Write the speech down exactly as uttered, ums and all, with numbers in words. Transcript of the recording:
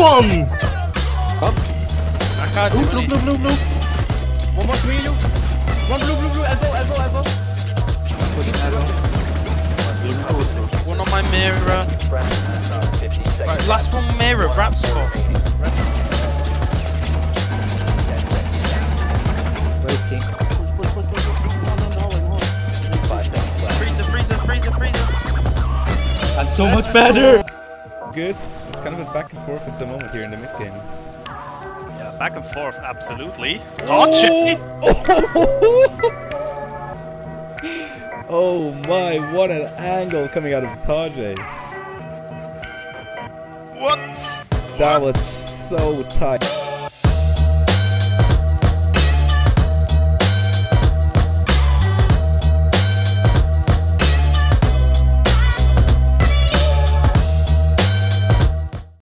one! Up. I can't Blue, do blue, any. blue, blue, blue. One more to you. One blue, blue, blue. Elbow, elbow, elbow. One on my mirror. Right, last one mirror. Wrap spot. Where is he? Freezer, freezer, freezer, freezer. That's so much better! Good. It's kind of a back and forth at the moment here in the mid game. Yeah, back and forth, absolutely. Oh, shit! Oh my, what an angle coming out of Tajey. What? That was so tight.